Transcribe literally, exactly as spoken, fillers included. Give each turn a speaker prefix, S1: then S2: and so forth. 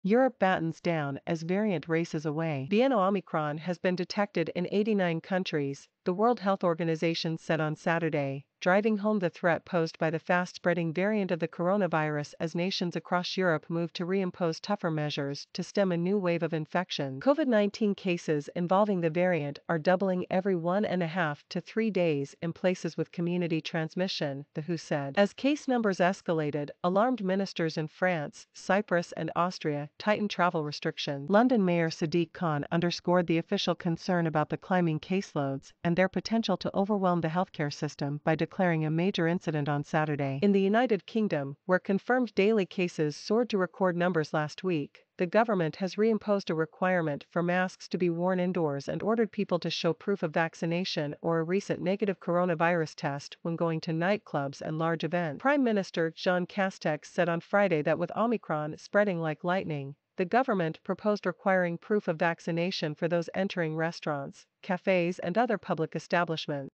S1: Europe battens down as variant races away. VIENNA Omicron has been detected in eighty-nine countries, the World Health Organization said on Saturday, driving home the threat posed by the fast-spreading variant of the coronavirus as nations across Europe move to reimpose tougher measures to stem a new wave of infection. COVID nineteen cases involving the variant are doubling every one and a half to three days in places with community transmission, the W H O said. As case numbers escalated, alarmed ministers in France, Cyprus and Austria tightened travel restrictions. London Mayor Sadiq Khan underscored the official concern about the climbing caseloads and their potential to overwhelm the healthcare system by declaring a major incident on Saturday. In the United Kingdom, where confirmed daily cases soared to record numbers last week, the government has reimposed a requirement for masks to be worn indoors and ordered people to show proof of vaccination or a recent negative coronavirus test when going to nightclubs and large events. Prime Minister Jean Castex said on Friday that with Omicron spreading like lightning, the government proposed requiring proof of vaccination for those entering restaurants, cafes and other public establishments.